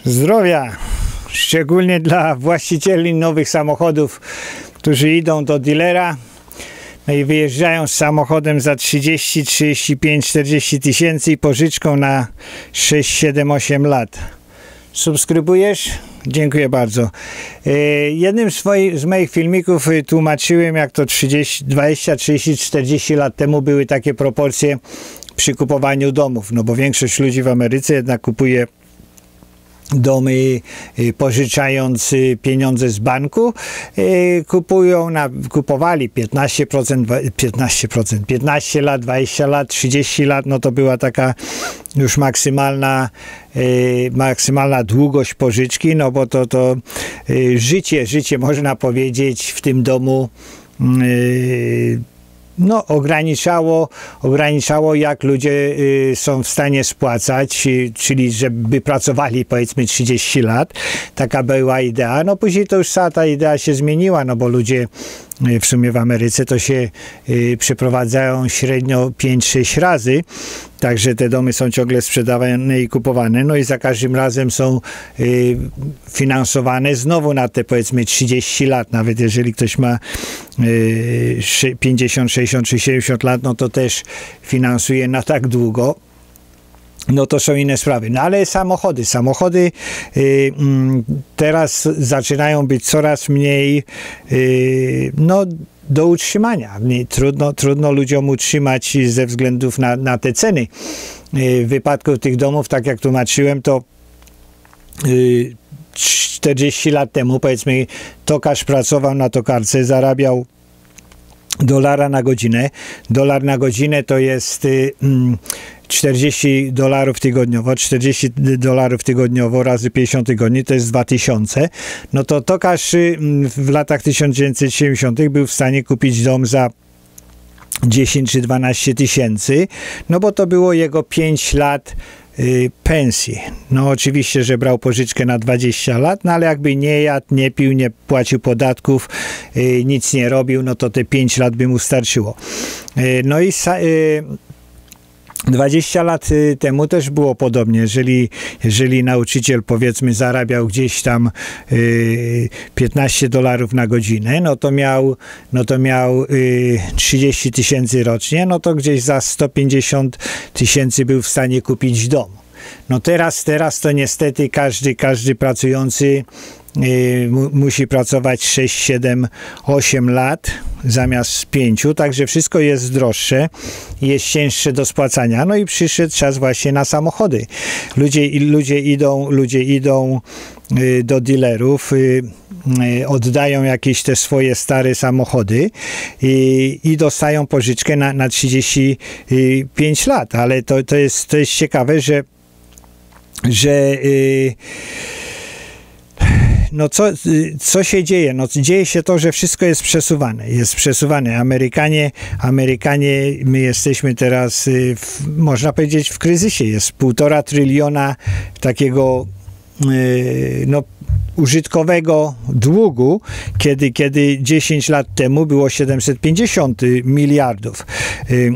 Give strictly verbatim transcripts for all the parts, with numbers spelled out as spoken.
Zdrowia, szczególnie dla właścicieli nowych samochodów, którzy idą do dealera, no i wyjeżdżają z samochodem za trzydzieści, trzydzieści pięć, czterdzieści tysięcy i pożyczką na sześć, siedem, osiem lat. Subskrybujesz? Dziękuję bardzo. E, jednym z, swoich, z moich filmików tłumaczyłem, jak to trzydzieści, dwadzieścia, trzydzieści, czterdzieści lat temu były takie proporcje przy kupowaniu domów, no bo większość ludzi w Ameryce jednak kupuje domy pożyczając pieniądze z banku, kupują na, kupowali piętnaście procent, piętnaście procent, piętnaście lat, dwadzieścia lat, trzydzieści lat, no to była taka już maksymalna maksymalna długość pożyczki, no bo to, to życie, życie można powiedzieć w tym domu no, ograniczało, ograniczało jak ludzie y, są w stanie spłacać, y, czyli żeby pracowali powiedzmy trzydzieści lat. Taka była idea. No później to już cała ta idea się zmieniła, no bo ludzie y, w sumie w Ameryce to się y, przeprowadzają średnio pięć sześć razy. Także te domy są ciągle sprzedawane i kupowane, no i za każdym razem są y, finansowane znowu na te powiedzmy trzydzieści lat, nawet jeżeli ktoś ma y, pięćdziesiąt, sześćdziesiąt czy siedemdziesiąt lat, no to też finansuje na tak długo. No to są inne sprawy. No ale samochody, samochody y, teraz zaczynają być coraz mniej y, no do utrzymania. Trudno, trudno ludziom utrzymać ze względów na, na te ceny. W wypadku tych domów, tak jak tłumaczyłem, to czterdzieści lat temu, powiedzmy, tokarz pracował na tokarce, zarabiał dolara na godzinę. Dolar na godzinę to jest czterdzieści dolarów tygodniowo, czterdzieści dolarów tygodniowo razy pięćdziesiąt tygodni to jest dwa tysiące. No to tokarz w latach tysiąc dziewięćset siedemdziesiątych był w stanie kupić dom za dziesięć czy dwanaście tysięcy, no bo to było jego pięć lat y, pensji. No oczywiście, że brał pożyczkę na dwadzieścia lat, no ale jakby nie jadł, nie pił, nie płacił podatków, y, nic nie robił, no to te pięć lat by mu starczyło. Y, no i y, dwadzieścia lat temu też było podobnie. Jeżeli, jeżeli nauczyciel powiedzmy zarabiał gdzieś tam y, piętnaście dolarów na godzinę, no to miał, no to miał y, trzydzieści tysięcy rocznie, no to gdzieś za sto pięćdziesiąt tysięcy był w stanie kupić dom. No teraz, teraz to niestety każdy, każdy pracujący y, mu, musi pracować sześć, siedem, osiem lat zamiast pięciu, także wszystko jest droższe, jest cięższe do spłacania, no i przyszedł czas właśnie na samochody. Ludzie, ludzie idą, ludzie idą y, do dealerów, y, y, oddają jakieś te swoje stare samochody i, i dostają pożyczkę na, na trzydzieści pięć lat, ale to, to, jest, to jest ciekawe, że że y, no co, co się dzieje? No dzieje się to, że wszystko jest przesuwane. Jest przesuwane. Amerykanie, Amerykanie, my jesteśmy teraz, w, można powiedzieć, w kryzysie. Jest półtora tryliona takiego yy, no, użytkowego długu, kiedy, kiedy dziesięć lat temu było siedemset pięćdziesiąt miliardów. Yy, yy.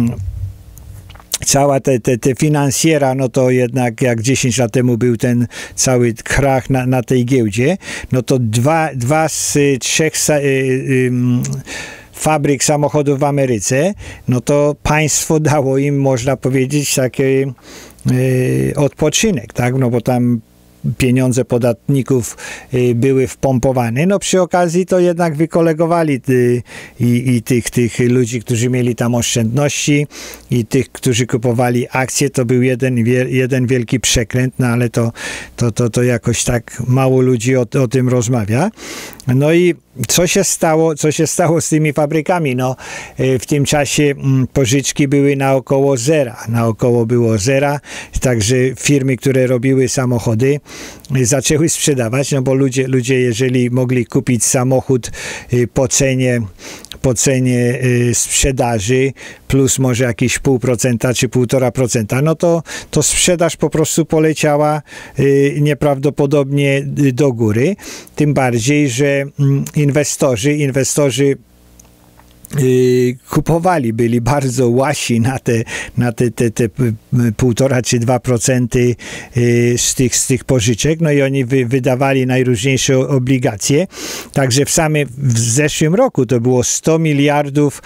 Cała te, te, te finansjera, no to jednak jak dziesięć lat temu był ten cały krach na, na tej giełdzie, no to dwa, dwa z trzech y, y, fabryk samochodów w Ameryce, no to państwo dało im, można powiedzieć, taki y, odpoczynek, tak, no bo tam pieniądze podatników y, były wpompowane. No przy okazji to jednak wykolegowali ty, i, i tych, tych ludzi, którzy mieli tam oszczędności i tych, którzy kupowali akcje. To był jeden, jeden wielki przekręt, no ale to, to, to, to jakoś tak mało ludzi o, o tym rozmawia. No i co się stało, co się stało z tymi fabrykami? No, w tym czasie pożyczki były naokoło zera. Naokoło było zera, także firmy, które robiły samochody, zaczęły sprzedawać, no bo ludzie, ludzie jeżeli mogli kupić samochód po cenie, po cenie sprzedaży plus może jakieś pół procenta czy półtora procenta, no to, to sprzedaż po prostu poleciała nieprawdopodobnie do góry. Tym bardziej, że inwestorzy, inwestorzy kupowali, byli bardzo łasi na te, na te, te, te półtora czy dwa procenty z tych, z tych pożyczek, no i oni wy, wydawali najróżniejsze obligacje, także w samym w zeszłym roku to było sto miliardów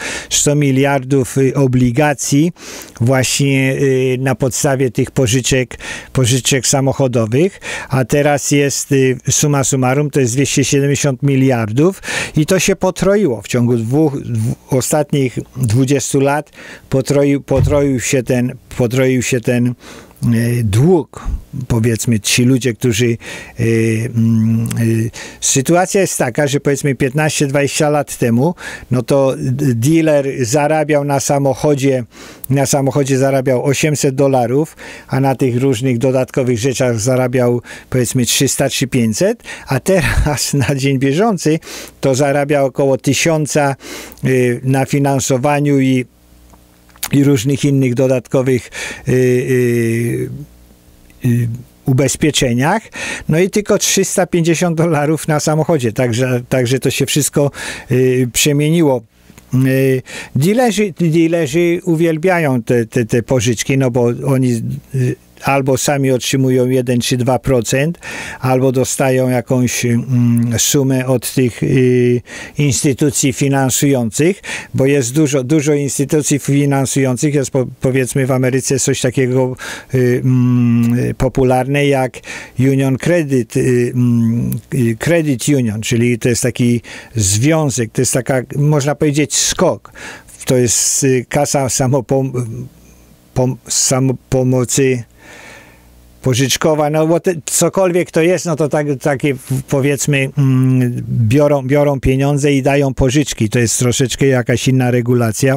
obligacji właśnie na podstawie tych pożyczek, pożyczek samochodowych, a teraz jest summa summarum, to jest dwieście siedemdziesiąt miliardów i to się potroiło w ciągu dwóch, dwóch ostatnich dwudziestu lat potroił, potroił się ten, potroił się ten e, dług, powiedzmy, ci ludzie, którzy e, e, sytuacja jest taka, że powiedzmy piętnaście dwadzieścia lat temu, no to dealer zarabiał na samochodzie, na samochodzie zarabiał osiemset dolarów, a na tych różnych dodatkowych rzeczach zarabiał powiedzmy trzysta czy pięćset, a teraz na dzień bieżący to zarabia około tysiąca y, na finansowaniu i i różnych innych dodatkowych y, y, y, ubezpieczeniach, no i tylko trzysta pięćdziesiąt dolarów na samochodzie, także, także to się wszystko y, przemieniło. Y, dealerzy, dealerzy uwielbiają te, te, te pożyczki, no bo oni y, albo sami otrzymują jeden czy dwa procent, albo dostają jakąś mm, sumę od tych y, instytucji finansujących, bo jest dużo, dużo instytucji finansujących, jest po, powiedzmy w Ameryce coś takiego y, mm, popularne jak Union Credit, y, y, Credit Union, czyli to jest taki związek, to jest taka, można powiedzieć, skok. To jest y, kasa samopom pom samopomocy pożyczkowa, no bo te, cokolwiek to jest, no to tak, takie powiedzmy mm, biorą, biorą pieniądze i dają pożyczki. To jest troszeczkę jakaś inna regulacja.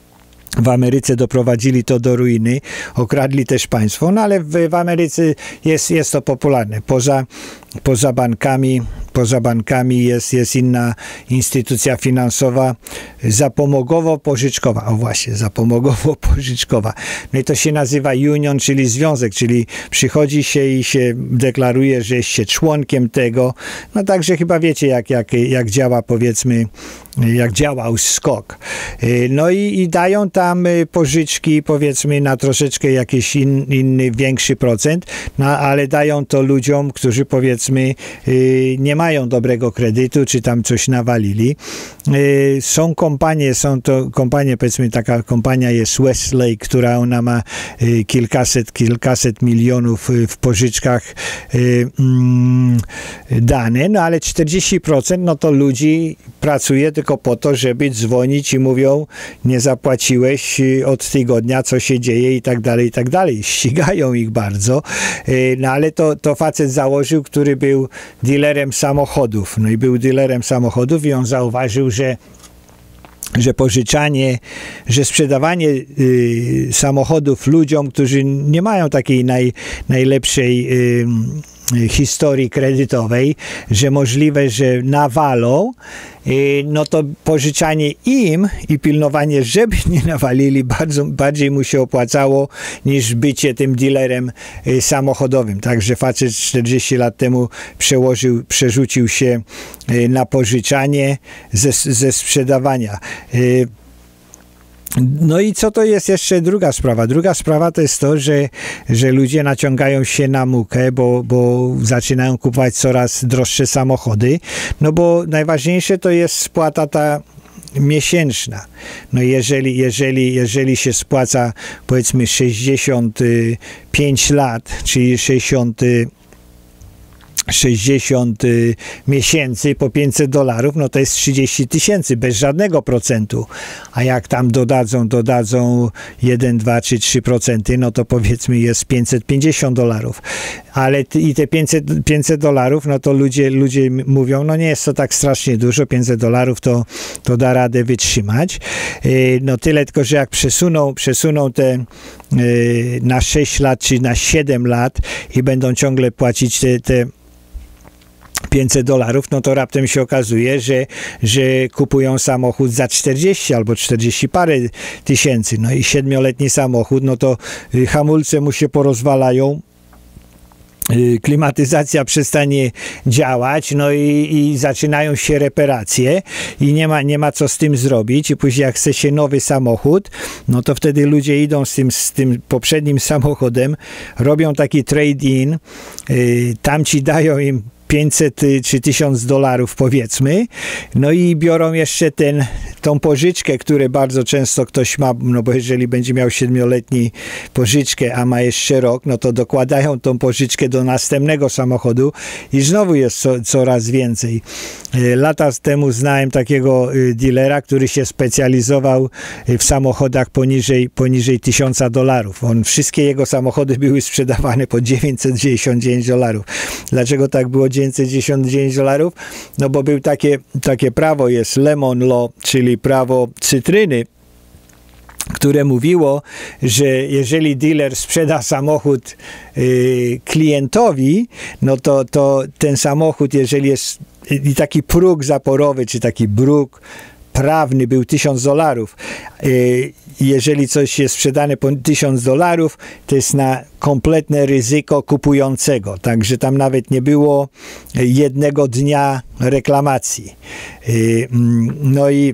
W Ameryce doprowadzili to do ruiny, okradli też państwo, no ale w, w Ameryce jest, jest to popularne. Poza, poza bankami, poza bankami jest, jest inna instytucja finansowa, zapomogowo-pożyczkowa. O właśnie, zapomogowo-pożyczkowa. No i to się nazywa union, czyli związek, czyli przychodzi się i się deklaruje, że jest się członkiem tego. No także chyba wiecie, jak, jak, jak działa, powiedzmy, jak działał skok. No i, i dają tam pożyczki, powiedzmy, na troszeczkę jakiś in, inny, większy procent, no ale dają to ludziom, którzy powiedzmy nie mają dobrego kredytu, czy tam coś nawalili. Są kompanie, są to kompanie, powiedzmy, taka kompania jest Westlake, która ona ma kilkaset, kilkaset milionów w pożyczkach mm, dane, no ale czterdzieści procent no to ludzi pracuje tylko po to, żeby dzwonić i mówią, nie zapłaciłeś od tygodnia, co się dzieje i tak dalej, i tak dalej. Ścigają ich bardzo, no ale to, to facet założył, który był dealerem samochodów. No i był dealerem samochodów i on zauważył, że że pożyczanie, że sprzedawanie y, samochodów ludziom, którzy nie mają takiej naj, najlepszej y, historii kredytowej, że możliwe, że nawalą, no to pożyczanie im i pilnowanie, żeby nie nawalili, bardzo, bardziej mu się opłacało niż bycie tym dealerem samochodowym. Także facet czterdzieści lat temu przełożył, przerzucił się na pożyczanie ze, ze sprzedawania. No i co to jest jeszcze druga sprawa? Druga sprawa to jest to, że, że ludzie naciągają się na mukę, bo, bo zaczynają kupować coraz droższe samochody, no bo najważniejsze to jest spłata ta miesięczna. No jeżeli, jeżeli, jeżeli się spłaca powiedzmy sześćdziesiąt pięć lat, czyli sześćdziesiąt sześćdziesiąt miesięcy po pięćset dolarów, no to jest trzydzieści tysięcy bez żadnego procentu. A jak tam dodadzą, dodadzą jeden, dwa czy trzy procent, no to powiedzmy jest pięćset pięćdziesiąt dolarów. Ale i te pięćset dolarów, no to ludzie, ludzie mówią, no nie jest to tak strasznie dużo, pięćset dolarów to, to da radę wytrzymać. No tyle tylko, że jak przesuną, przesuną te na sześć lat czy na siedem lat i będą ciągle płacić te, te pięćset dolarów, no to raptem się okazuje, że, że kupują samochód za czterdzieści albo czterdzieści parę tysięcy. No i siedmioletni samochód, no to hamulce mu się porozwalają, klimatyzacja przestanie działać, no i, i zaczynają się reparacje i nie ma, nie ma co z tym zrobić i później jak chce się nowy samochód, no to wtedy ludzie idą z tym, z tym poprzednim samochodem, robią taki trade-in, yy, tamci dają im pięćset czy tysiąc dolarów powiedzmy, no i biorą jeszcze ten, tą pożyczkę, którą bardzo często ktoś ma, no bo jeżeli będzie miał siedmioletni pożyczkę, a ma jeszcze rok, no to dokładają tą pożyczkę do następnego samochodu i znowu jest co, coraz więcej. Lata temu znałem takiego dealera, który się specjalizował w samochodach poniżej, poniżej tysiąca dolarów. On, wszystkie jego samochody były sprzedawane po dziewięćset dziewięćdziesiąt dziewięć dolarów. Dlaczego tak było dziewięćset dziewięćdziesiąt dziewięć dolarów? No bo był takie, takie prawo, jest Lemon Law, czyli prawo cytryny, które mówiło, że jeżeli dealer sprzeda samochód y, klientowi, no to, to ten samochód, jeżeli jest i taki próg zaporowy, czy taki próg prawny był tysiąc dolarów. Y, jeżeli coś jest sprzedane po tysiąc dolarów, to jest na kompletne ryzyko kupującego. Także tam nawet nie było jednego dnia reklamacji. Y, no i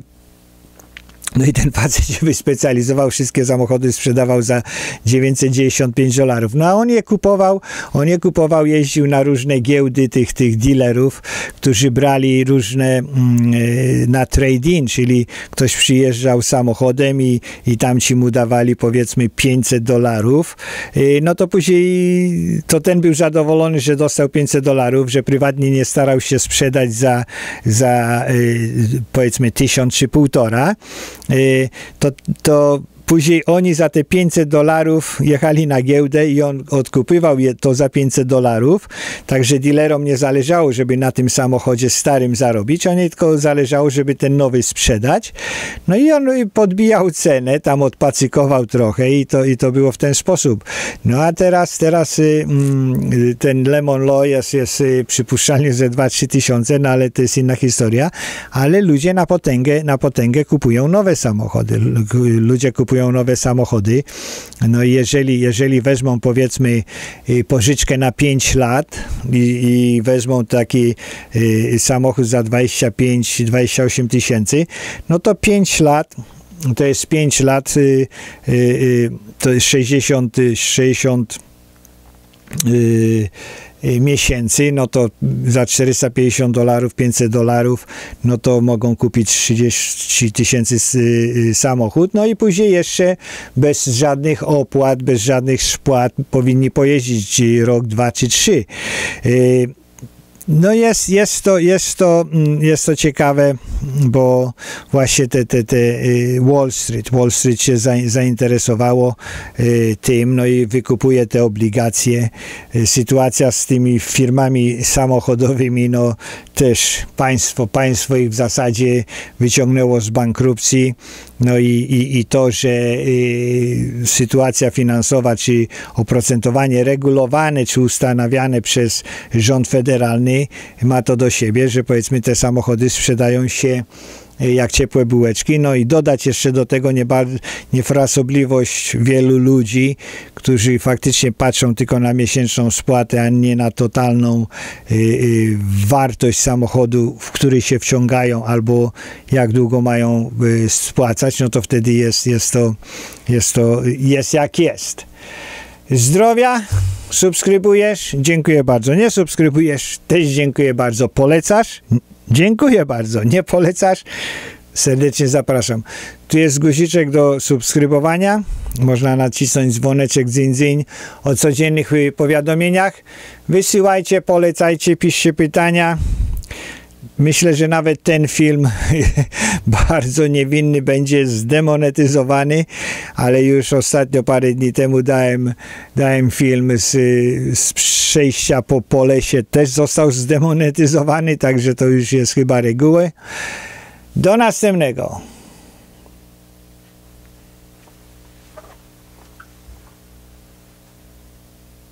No i ten facet się wyspecjalizował, wszystkie samochody sprzedawał za dziewięćset dziewięćdziesiąt pięć dolarów. No a on je kupował, on je kupował, jeździł na różne giełdy tych, tych dealerów, którzy brali różne mm, na trade-in, czyli ktoś przyjeżdżał samochodem i, i tam ci mu dawali powiedzmy pięćset dolarów. No to później to ten był zadowolony, że dostał pięćset dolarów, że prywatnie nie starał się sprzedać za, za powiedzmy tysiąc czy półtora. To, to później oni za te pięćset dolarów jechali na giełdę i on odkupywał je to za pięćset dolarów, także dealerom nie zależało, żeby na tym samochodzie starym zarobić, a nie tylko zależało, żeby ten nowy sprzedać. No i on podbijał cenę, tam odpacykował trochę i to, i to było w ten sposób. No a teraz, teraz y, y, ten Lemon Law jest, jest y, przypuszczalnie ze dwa trzy tysiące, no ale to jest inna historia, ale ludzie na potęgę, na potęgę kupują nowe samochody. Ludzie kupują nowe samochody. No i jeżeli, jeżeli wezmą powiedzmy pożyczkę na pięć lat i, i wezmą taki y, samochód za dwadzieścia pięć dwadzieścia osiem tysięcy, no to pięć lat to jest pięć lat y, y, y, to jest sześćdziesiąt sześćdziesiąt y, miesięcy, no to za czterysta pięćdziesiąt dolarów, pięćset dolarów, no to mogą kupić trzydzieści tysięcy samochód, no i później jeszcze bez żadnych opłat, bez żadnych spłat powinni pojeździć rok, dwa czy trzy. No jest, jest, to, jest, to, jest to ciekawe, bo właśnie te, te, te Wall Street, Wall Street się zainteresowało tym, no i wykupuje te obligacje. Sytuacja z tymi firmami samochodowymi, no też państwo, państwo ich w zasadzie wyciągnęło z bankruptcji. No i, i, i to, że y, sytuacja finansowa, czy oprocentowanie regulowane, czy ustanawiane przez rząd federalny ma to do siebie, że powiedzmy te samochody sprzedają się jak ciepłe bułeczki. No i dodać jeszcze do tego niefrasobliwość wielu ludzi, którzy faktycznie patrzą tylko na miesięczną spłatę, a nie na totalną y, y, wartość samochodu, w który się wciągają, albo jak długo mają y, spłacać, no to wtedy jest, jest to, jest to, jest jak jest. Zdrowia, subskrybujesz? Dziękuję bardzo. Nie subskrybujesz? Też dziękuję bardzo. Polecasz? Dziękuję bardzo. Nie polecasz? Serdecznie zapraszam. Tu jest guziczek do subskrybowania. Można nacisnąć dzwoneczek dzyń, dzyń o codziennych powiadomieniach. Wysyłajcie, polecajcie, piszcie pytania. Myślę, że nawet ten film bardzo niewinny będzie zdemonetyzowany, ale już ostatnio parę dni temu dałem, dałem film z, z przejścia po, po lesie, też został zdemonetyzowany, także to już jest chyba reguła. Do następnego.